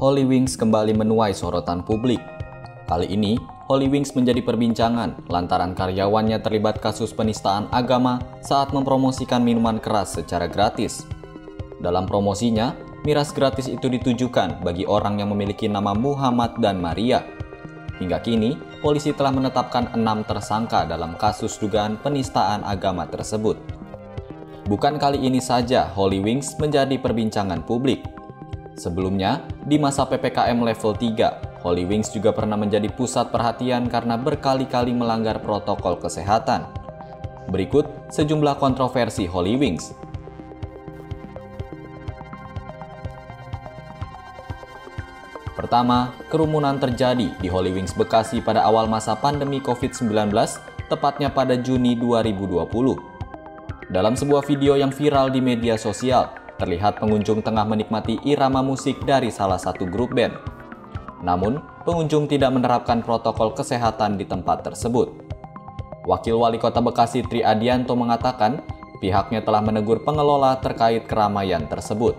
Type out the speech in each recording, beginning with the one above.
Holy Wings kembali menuai sorotan publik. Kali ini, Holy Wings menjadi perbincangan lantaran karyawannya terlibat kasus penistaan agama saat mempromosikan minuman keras secara gratis. Dalam promosinya, miras gratis itu ditujukan bagi orang yang memiliki nama Muhammad dan Maria. Hingga kini, polisi telah menetapkan 6 tersangka dalam kasus dugaan penistaan agama tersebut. Bukan kali ini saja Holy Wings menjadi perbincangan publik. Sebelumnya, di masa PPKM level 3, Holy Wings juga pernah menjadi pusat perhatian karena berkali-kali melanggar protokol kesehatan. Berikut sejumlah kontroversi Holy Wings. Pertama, kerumunan terjadi di Holy Wings Bekasi pada awal masa pandemi COVID-19, tepatnya pada Juni 2020. Dalam sebuah video yang viral di media sosial, terlihat pengunjung tengah menikmati irama musik dari salah satu grup band. Namun, pengunjung tidak menerapkan protokol kesehatan di tempat tersebut. Wakil Wali Kota Bekasi Tri Adianto mengatakan, pihaknya telah menegur pengelola terkait keramaian tersebut.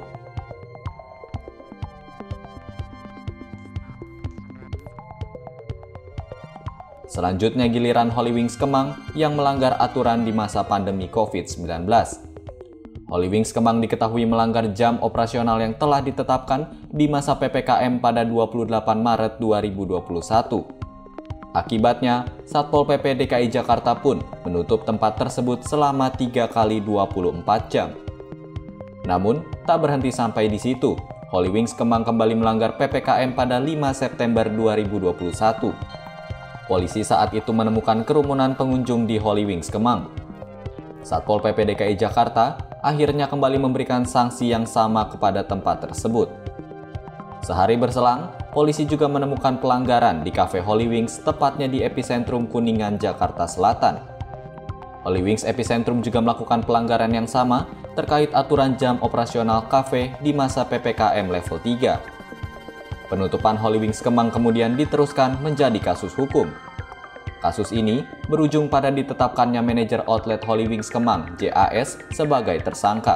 Selanjutnya giliran Holy Wings Kemang yang melanggar aturan di masa pandemi COVID-19. Holy Wings Kemang diketahui melanggar jam operasional yang telah ditetapkan di masa PPKM pada 28 Maret 2021. Akibatnya, Satpol PP DKI Jakarta pun menutup tempat tersebut selama 3 kali 24 jam. Namun, tak berhenti sampai di situ. Holy Wings Kemang kembali melanggar PPKM pada 5 September 2021. Polisi saat itu menemukan kerumunan pengunjung di Holy Wings Kemang. Satpol PP DKI Jakarta akhirnya kembali memberikan sanksi yang sama kepada tempat tersebut. Sehari berselang, polisi juga menemukan pelanggaran di Cafe Holy Wings, tepatnya di Epicentrum Kuningan, Jakarta Selatan. Holy Wings Epicentrum juga melakukan pelanggaran yang sama terkait aturan jam operasional kafe di masa PPKM level 3. Penutupan Holy Wings Kemang kemudian diteruskan menjadi kasus hukum. Kasus ini berujung pada ditetapkannya manajer outlet Holy Wings Kemang, JAS, sebagai tersangka.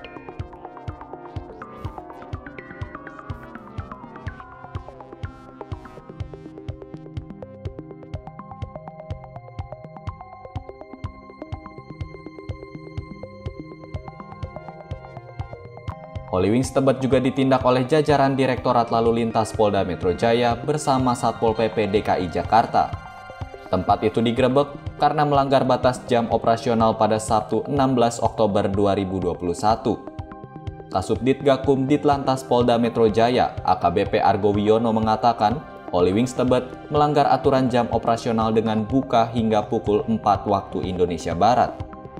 Holy Wings Tebet juga ditindak oleh jajaran Direktorat Lalu Lintas Polda Metro Jaya bersama Satpol PP DKI Jakarta. Tempat itu digerebek karena melanggar batas jam operasional pada Sabtu 16 Oktober 2021. Kasubdit Gakum Ditlantas Polda Metro Jaya, AKBP Argo Wiono mengatakan, Holy Wings Tebet melanggar aturan jam operasional dengan buka hingga pukul 4 waktu Indonesia Barat.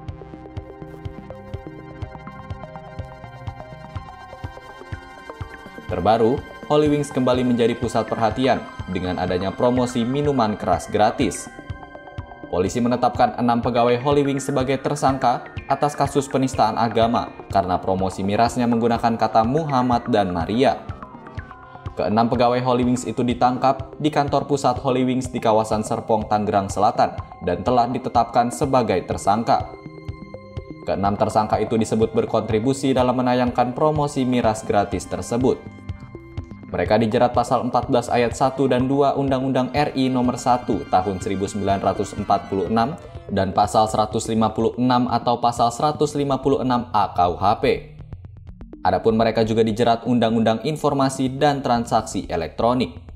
Terbaru, Holy Wings kembali menjadi pusat perhatian dengan adanya promosi minuman keras gratis. Polisi menetapkan 6 pegawai Holy Wings sebagai tersangka atas kasus penistaan agama karena promosi mirasnya menggunakan kata Muhammad dan Maria. Ke-6 pegawai Holy Wings itu ditangkap di kantor pusat Holy Wings di kawasan Serpong, Tangerang Selatan dan telah ditetapkan sebagai tersangka. Ke-6 tersangka itu disebut berkontribusi dalam menayangkan promosi miras gratis tersebut. Mereka dijerat pasal 14 ayat 1 dan 2 Undang-Undang RI nomor 1 tahun 1946 dan pasal 156 atau pasal 156A KUHP. Adapun mereka juga dijerat Undang-Undang Informasi dan Transaksi Elektronik.